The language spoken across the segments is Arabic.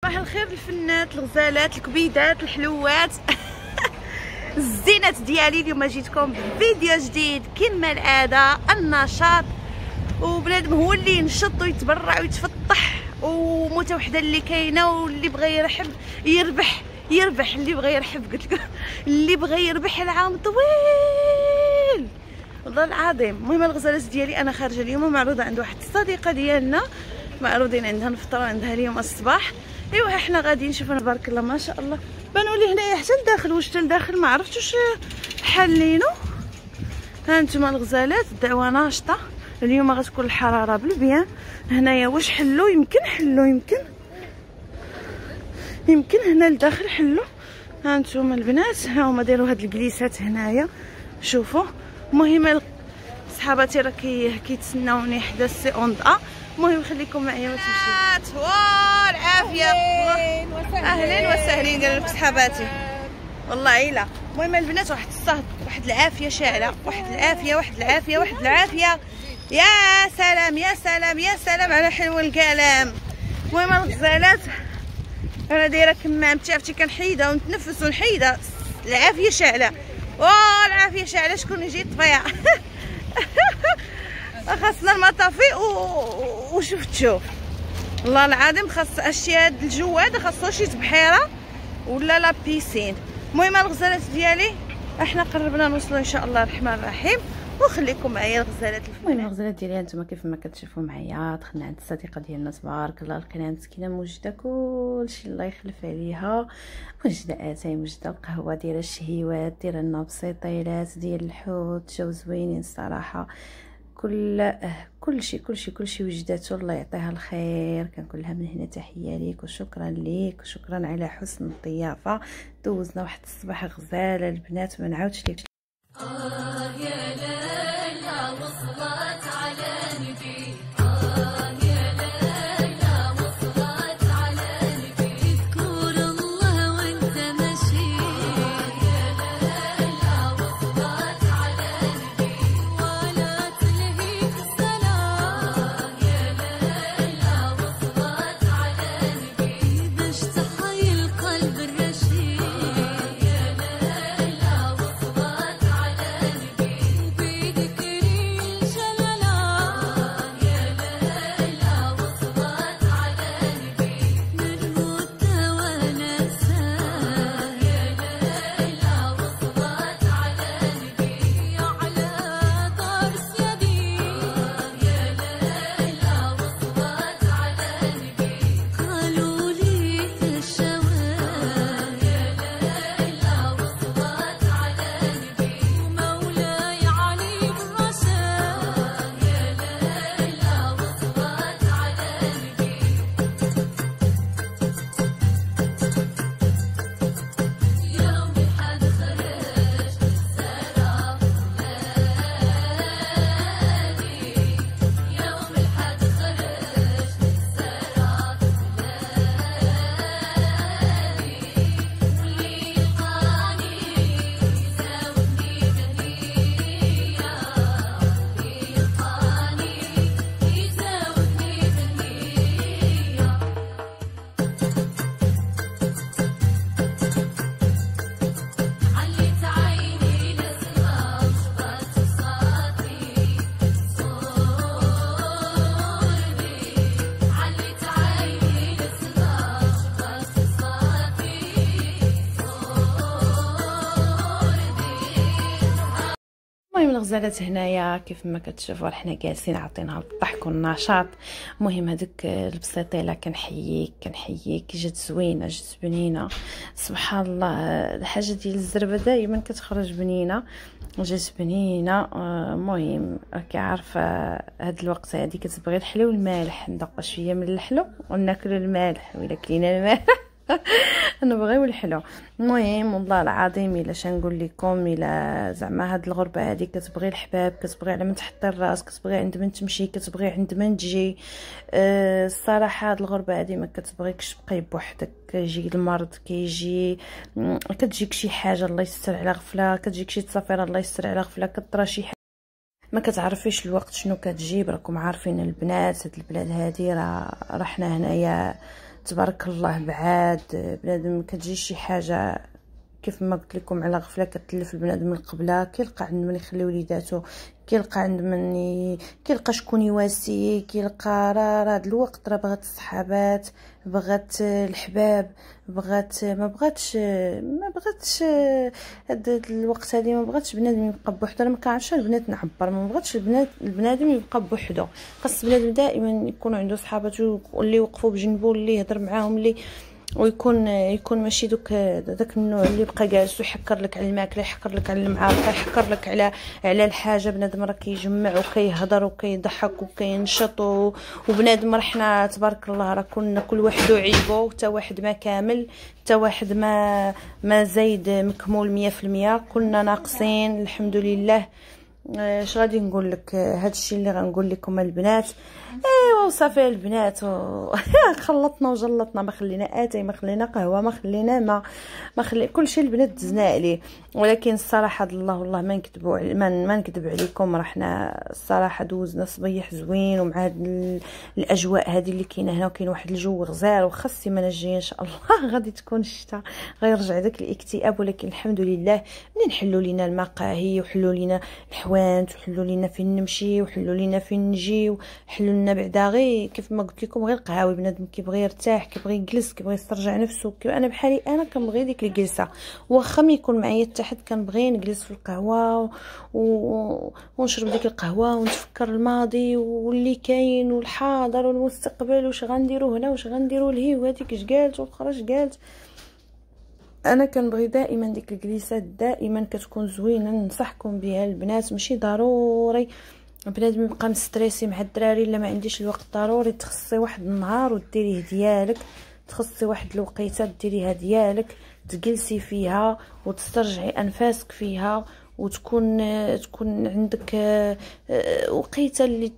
صباح الخير الفنات، الغزالات، الكبيدات، الحلوات الزينات ديالي. اليوم جيتكم بفيديو جديد كما العاده. النشاط وبنادم هو اللي ينشط ويتبرع ويتفطح، وموته وحده اللي كاينه، واللي بغى يربح اللي بغى يرحب. قلت لكم اللي بغى يربح العام طويل والله العظيم. المهم الغزالات ديالي انا خارجه اليوم معروضه عند واحد الصديقه ديالنا، معروضين عندها نفطروا عندها اليوم الصباح. ايوا احنا غاديين نشوفوا تبارك الله ما شاء الله. بانوا لي هنايا حتى لداخل، واش حتى لداخل ما عرفتش واش حالينو. ها انتما الغزالات الدعوه ناشطه اليوم، غتكون الحراره بالبيان. هنايا واش حلو؟ يمكن هنا لداخل حلو. ها انتما البنات، ها هما داروا هاد الجليسات هنايا شوفوا. المهم صحاباتي راه كيتسناوني حدا السي اون ا. المهم خليكم معايا ما تمشيوش. والعافيه اهلا وسهلا ديال صحاباتي والله عيله. المهم البنات واحد الصهد، واحد العافيه شاعله، واحد العافيه. يا سلام على حلو الكلام. المهم الغزالات انا دايره كمامتي، عرفتي كنحيدها ونتنفس ونحيدها. العافيه شاعله العافيه شاعله. شكون يجي يطفيها؟ خاصنا المطافي وشوف والله العظيم خاص اشياء. هاد الجو هذا خاصو شي بحيره ولا لا بيسين. المهم الغزالات ديالي احنا قربنا نوصلوا ان شاء الله الرحمن الرحيم، وخليكم معايا الغزالات. المهم الغزالات ديالي انتما كيف ما كتشوفوا معايا دخلنا عند الصديقه ديالنا تبارك الله، لقينا مسكينه موجده كلشي الله يخلف عليها، موجده اتاي، موجده القهوه، دايره الشهيوات، دايره لنا بسيطيلات ديال الحوت، جاو زوينين الصراحه. كل شيء وجدته، الله يعطيها الخير. كنقول لها من هنا تحيه ليك وشكرا ليك وشكرا على حسن الضيافه. دوزنا واحد الصباح غزاله البنات ما نعاودش ليك. يا ليلى وصلت على نبي، يا ليلى وصلت على نبي، اذكر الله وانت ماشي. يا ليلى وصلت على نبي ولا تلهيك الصلاة. يا ليلى وصلت على نبي باش تحيي القلب الرشيد. يا ليلى وصلت على نبي وبذكري الجلالة. يا ليلى وصلت على نبي نرمد ونساه. يا ليلى وصلت على نبي على دار السيادي. يا ليلى وصلت على نبي قالوا لي الشواه. يا ليلى وصلت على نبي ومولاي علي بالرشاد. يا ليلى وصلت على نبي يوم الحد خرج سراب ليالي. يوم الحد خرج سراب ليالي واللي يلقاني يزاودني بالنية. واللي يلقاني يزاودني بالنية. عليت عيني لسما وشبت صاطي صورني. عليت عيني لسما وشبت صاطي صورني. المهم الغزالات هنايا كيف ما كتشوفوا حنا جالسين عاطينها الضحك والنشاط. المهم هذوك البسيطيله كنحييك جات زوينه، جات بنينه سبحان الله. الحاجه ديال الزربه دائما كتخرج بنينه، جات بنينه. المهم راكي عارفه هاد الوقت هادي كتبغي الحلو والمالح، ندق شويه من الحلو وناكلوا المالح، ولا كلينا المالح نبغيو الحلو. المهم والله العظيم الا شنقول لكم، الا زعما هاد الغربه هادي كتبغي الحباب، كتبغي على من تحطي الراس، كتبغي عند من تمشي، كتبغي عند من تجي. الصراحه هاد الغربه هادي ما كتبغيكش تبقاي بوحدك. كيجي المرض، كيجي كتجيك شي حاجه الله يستر على غفله، كتجيك شي تصافير الله يستر على غفله، كطرا شي حاجه ما كتعرفيش الوقت شنو كتجيب. راكم عارفين البنات هاد البلاد هادي راه حنا هنايا تبارك الله. بعاد بنادم كتجي شي حاجه كيف ما قلت لكم على غفله كتلف البنادم من قبلها، كيلقى عند من يخلي وليداتو، كيلقى عند من كيلقى شكون يواسي، كيلقى راه هاد الوقت راه بغات الصحابات، بغات الحباب، بغات ما بغاتش هاد الوقت هادي، ما بغاتش بنادم يبقى بوحدو. انا ما كنعرفش البنات نعبر، ما بغاتش البنادم يبقى بوحدو، خاص بنادم دائما يكون عنده صحاباتو اللي يوقفوا بجنبو، اللي يهضر معاهم، اللي ويكون ماشي داك النوع اللي يبقى جالس ويحكر لك على الماكله، يحكر لك على المعارفه، يحكر لك على الحاجه. بنادم راه كيجمع وكيهضر وكيضحك وكينشط وبنادم راه حنا تبارك الله راه كنا كل واحد وعيبو، حتى واحد ما كامل، حتى واحد ما زايد مكمول 100%، كلنا ناقصين الحمد لله. اش غادي نقول لك؟ هادشي اللي غنقول لكم البنات. ايوا وصافي البنات خلطنا وجلطنا، ما خلينا اتاي، ما خلينا قهوه، ما خلينا ما خلي كلشي البنات دزنا عليه. ولكن الصراحه الله والله ما نكذبوا، ما نكذب عليكم، راه حنا الصراحه دوزنا صبيح زوين، ومع هاد الاجواء هذه اللي كاينه هنا، وكاين واحد الجو غزال، وخا السيمانه الجايه ان شاء الله غادي تكون الشتاء، غيرجع داك الاكتئاب. ولكن الحمد لله منين حلوا لينا المقاهي، وحلوا لينا الحوانت، وحلوا لينا فين نمشي، وحلوا لينا فين نجي، وحلوا لنا بعدا غير كيف ما قلت لكم غير القهاوي. بنادم كيبغي يرتاح، كيبغي يجلس، كيبغي يسترجع نفسه. انا بحالي انا كنبغي ديك الجلسه، واخا ما يكون معايا تحت كنبغي نجلس في القهوه ونشرب ديك القهوه ونتفكر الماضي واللي كاين والحاضر والمستقبل، واش غنديروا هنا واش غنديروا لهي، وهذيك اش قالت والاخرى اش قالت. انا كنبغي دائما ديك الجلسات، دائما كتكون زوينه. ننصحكم بها البنات، ماشي ضروري بنادم يبقى مستريسي مع الدراري الا ما عنديش الوقت. ضروري تخصي واحد النهار وديريه ديالك، تخصي واحد الوقيته ديريها ديالك، تجلسي فيها وتسترجعي انفاسك فيها، وتكون عندك وقيته اللي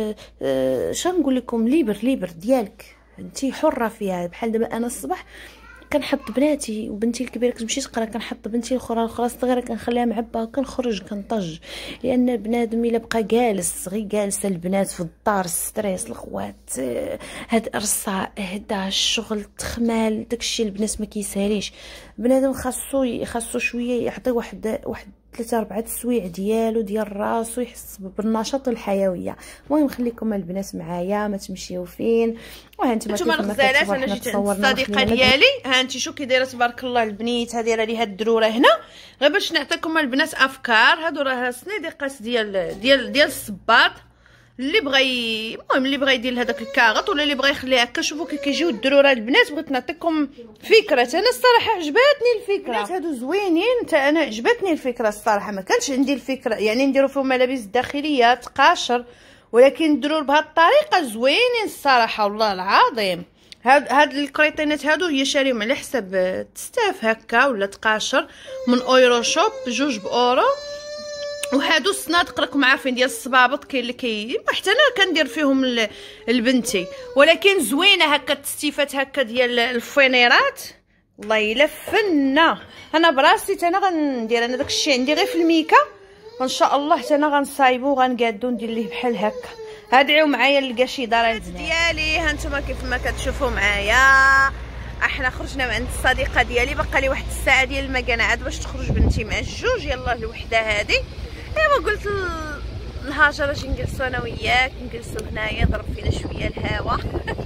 شنقول لكم ليبر ديالك، انتي حره فيها. بحال دابا انا الصباح كنحط بناتي وبنتي الكبيره كتمشي تقرا، كنحط بنتي الاخرى الصغيره كنخليها مع باها، كنخرج كنطج. لان بنادم الا بقى جالس غير جالسه البنات في الدار، ستريس، الخوات، هاد ارصاء، هدا الشغل، التخمال، داكشي البنات ما كيساليش. بنادم خاصو شويه يعطي واحد 3-4 السوايع ديالو ديال راسو، يحس بالنشاط والحيويه. المهم خليكم البنات معايا، ما تمشيو فين. وها انتما الغزالات، انا جيت عند الصديقه ديالي، ها انت شو كي دايره تبارك الله البنيت، هذه راه لي هاد الدروره هنا، غير باش نعطيكم البنات افكار. هادو راه صنيديقات ديال الصباط، اللي بغى المهم اللي بغى يدير هذاك الكاغط، ولا اللي بغى يخليه هكا. شوفوا كي كيجيو الدروره البنات، بغيت نعطيكم فكره. انا الصراحه عجبتني الفكره، هادو زوينين، انا عجبتني الفكره الصراحه. ما كانش عندي الفكره يعني نديرو فيهم ملابس داخليه تقاشر، ولكن الدرور بهذه الطريقه زوينين الصراحه والله العظيم. هاد الكريطينات هادو هي شاريهم على حساب تستاف هكا ولا تقاشر من اورو شوب، بجوج باورو. وهادو الصنادق راكم عارفين ديال الصبابط، كاين اللي حتى انا كندير فيهم لبنتي، ولكن زوينه هكا التستيفات هكا ديال الفينيرات، والله الا فنه. انا براسي انا غندير انا داكشي عندي غير في الميكا، وان شاء الله حتى انا غنصايبو وغنقادو ندير ليه بحال هكا. ادعيو معايا نلقى شي دار ديالي. ها نتوما كيف ما كتشوفوا معايا، احنا خرجنا مع عند الصديقه ديالي، بقى لي واحد الساعه ديال المكانه باش تخرج بنتي مع الجوج. يلاه الوحده هذه. ايوا قلت الهاجر اجي نجلسوا انا وياك، نجلسوا هنايا ضرب فينا شويه الهواء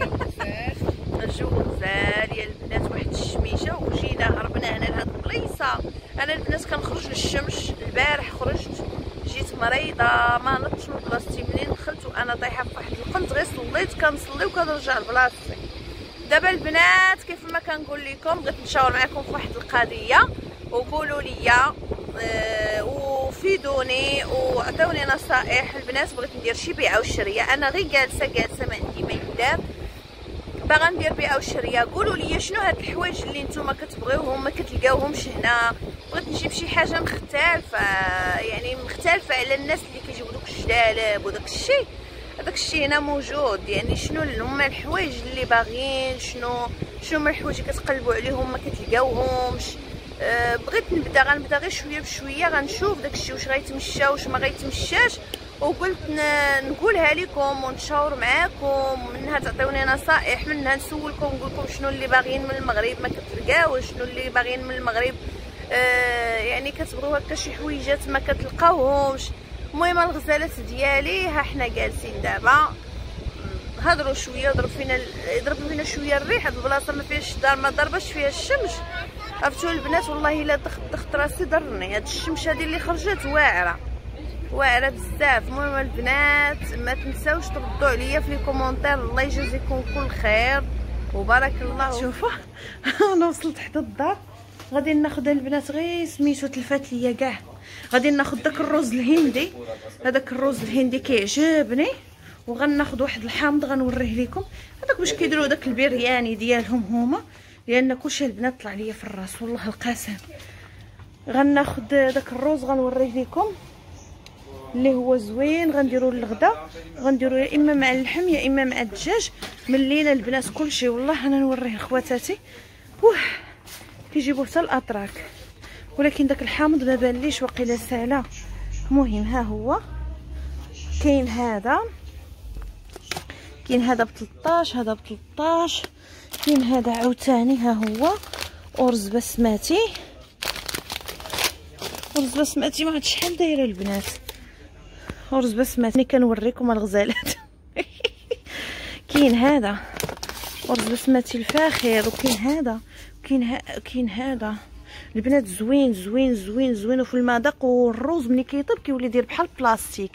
الجو غزال يا البنات، واحد الشميشه. وجينا هربنا هنا لهاد البليصه. انا البنات كنخرج للشمس. البارح خرجت جيت مريضه، ما نطش من بلاصتي. منين دخلت وانا طايحه في واحد القنت، غير صليت كنصلي وكنرجع لبلاصتي. دابا البنات كيف ما كنقول لكم، بغيت نشاور معكم في واحد القضيه، وقولوا لي وفيدوني وعطوني نصائح. البنات بغيت ندير شي بيعه وشريه، انا غير جالسه ما عندي ما يدار، باغا ندير بيعه وشريه. قولوا لي شنو هاد الحوايج اللي نتوما كتبغيوهم ما كتلقاوهمش هنا. بغيت نجيب شي حاجه مختلفه، يعني مختلفه على الناس اللي كيجيبوا دوك الجلالب وداك الشيء. هذاك الشيء هنا موجود، يعني شنو هما الحوايج اللي باغيين، شنو هما الحوايج اللي كتقلبوا عليهم ما كتلقاوهمش. بغيت غنبدا غير شويه بشويه، غنشوف داكشي واش غيتمشى واش ما غيتمشاش، وقلت نقولها لكم ونتشاور معاكم، منها تعطيوني نصائح، منها نسولكم نقول لكم شنو اللي باغيين من المغرب ما كتلقاوش، شنو اللي باغيين من المغرب يعني كتبغيو هكا شي حويجات ما كتلقاوهمش. المهم الغزالات ديالي ها حنا جالسين دابا هضروا شويه، يضرب فينا شويه الريح. هاد البلاصه ما فيهاش الدار، ما ضربش فيها الشمس. عرفتوا البنات والله الا دخت راسي ضرني هاد الشمس هادي اللي خرجت واعره بزاف. المهم البنات ما تنساوش تردوا عليا في لي كومونتير، الله يجازيكم كل خير وبارك الله. شوفوا انا وصلت حتى الدار، غادي ناخذ البنات غير سميتو تلفات ليا كاع. غادي ناخذ داك الروز الهندي، هذاك الروز الهندي كيعجبني، وغناخذ واحد الحامض غنوريه لكم. هذاك باش كيديروا داك البرياني ديالهم هما، لان كلشي البنات طلع ليا في الراس والله القسم. غناخذ داك الروز غنوريه لكم اللي هو زوين، غنديروا للغدا، غنديروا يا اما مع اللحم يا اما مع الدجاج. من الليله البنات كلشي والله انا نوريه لخواتاتي كيجيبوا حتى الاتراك، ولكن داك الحامض ما بانليش وقيله سالا. المهم ها هو كاين هذا ب 13، هذا ب 13، كاين هذا عاوتاني ها هو ارز بسمتي. ارز بسمتي ما عرفتش شحال دايره البنات. ارز بسمتي كنوريكم الغزالات كاين هذا ارز بسمتي الفاخر، وكاين هذا كاين هذا البنات زوين زوين زوين زوين وفي المذاق. والروز ملي كيطيب كيولي يدير بحال البلاستيك،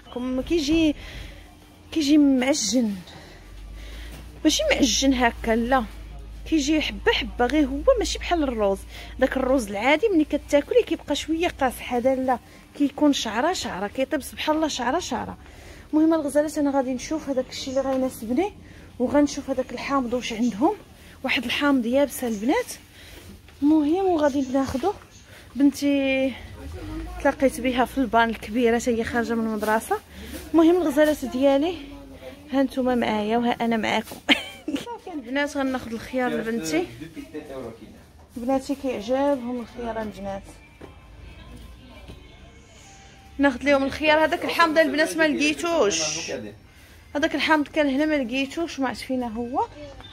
كيجي معجن، ماشي معجن هكا لا، كيجي حبه حبه غير هو، ماشي بحال الروز. داك الروز العادي ملي كتاكلي كيبقى شويه قاصح، هذا لا كيكون شعره كيطيب سبحان الله شعره. المهم الغزالات انا غادي نشوف هذاك الشيء اللي غيناسبني، وغنشوف هذاك الحامض واش عندهم. واحد الحامض يابسه البنات. المهم وغادي ناخذو. بنتي تلاقيت بها في البان الكبيره حتى هي خارجه من المدرسه. المهم الغزالات ديالي ها نتوما معايا وها انا معاكم صافي البنات غناخذ الخيار لبنتي، بناتي كيعجبهم الخيار البنات، ناخذ لهم الخيار. هذاك الحامض البنات ما لقيتوش، هذاك الحامض كان هنا ما لقيتوش، ما عرفت فينا هو.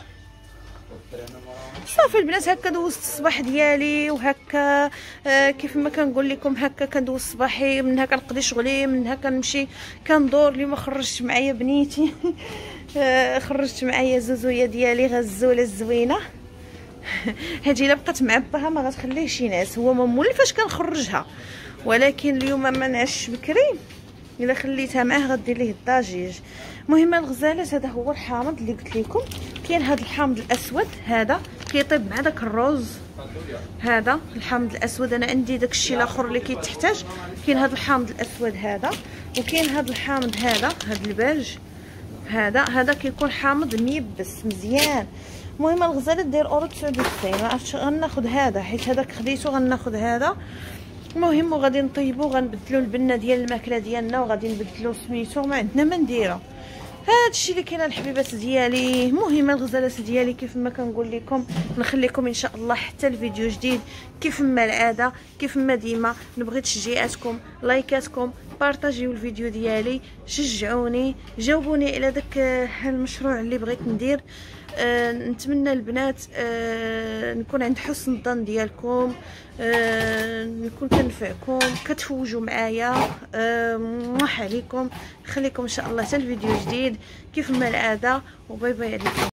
صافي البنات هكا دوزت الصباح ديالي، وهكا كيف ما كنقول لكم هكا كندوز صباحي، منها كنقضي شغلي، منها كنمشي كندور. اليوم خرجت معايا بنيتي خرجت معايا زوزويه ديالي غزوله الزوينه هادي الا بقات معباها ما غتخليهش ينعس. هو ما مولفاش كنخرجها، ولكن اليوم ما نعش بكري، الا خليتها معاه غدير ليه الضجيج. المهم الغزالات هذا هو الحامض اللي قلت لكم. كاين هذا الحامض الاسود، هذا كيطيب مع داك الروز. هذا الحامض الاسود انا عندي داك الشيء الاخر اللي كيتحتاج. كاين هذا الحامض الاسود هذا، وكاين هذا الحامض هذا الباج، هذا كيكون حامض ميبس مزيان. المهم الغزالات داير اورو 99، ما عرفتش غناخذ هذا حيت هذاك خديته، غناخذ هذا. المهم وغادي نطيبو، غنبدلو البنه ديال الماكله ديالنا، وغادي نبدلو سميتو، ما عندنا ما نديرو. هادشي اللي كاين الحبيبات ديالي. المهم الغزالات ديالي كيف ما كنقول لكم، نخليكم ان شاء الله حتى الفيديو جديد كيف ما العاده، كيف ما ديما نبغي تشجيعاتكم، لايكاتكم، بارطاجيو الفيديو ديالي، شجعوني، جاوبوني على داك المشروع اللي بغيت ندير. نتمنى البنات نكون عند حسن الظن ديالكم، نكون كنفعكم، كتفوجوا معايا. موح عليكم، خليكم ان شاء الله حتى الفيديو جديد كيف ما العاده، وباي باي عليكم.